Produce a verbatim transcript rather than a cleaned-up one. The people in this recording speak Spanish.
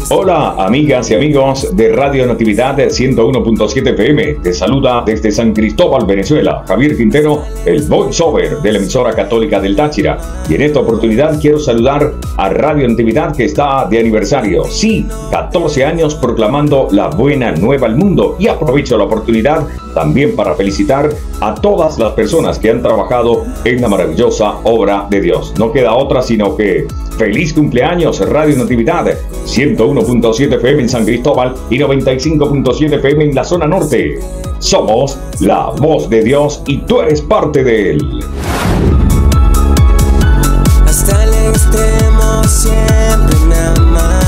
Hola amigas y amigos de Radio Natividad ciento uno punto siete F M. Te saluda desde San Cristóbal, Venezuela, Javier Quintero, el voiceover de la emisora católica del Táchira. Y en esta oportunidad quiero saludar a Radio Natividad, que está de aniversario. Sí, catorce años proclamando la buena nueva al mundo. Y aprovecho la oportunidad también para felicitar a todas las personas que han trabajado en la maravillosa obra de Dios. No queda otra sino que feliz cumpleaños Radio Natividad, ciento uno punto siete F M en San Cristóbal y noventa y cinco punto siete F M en la zona norte. Somos la voz de Dios y tú eres parte de él. Hasta el extremo siempre me amas.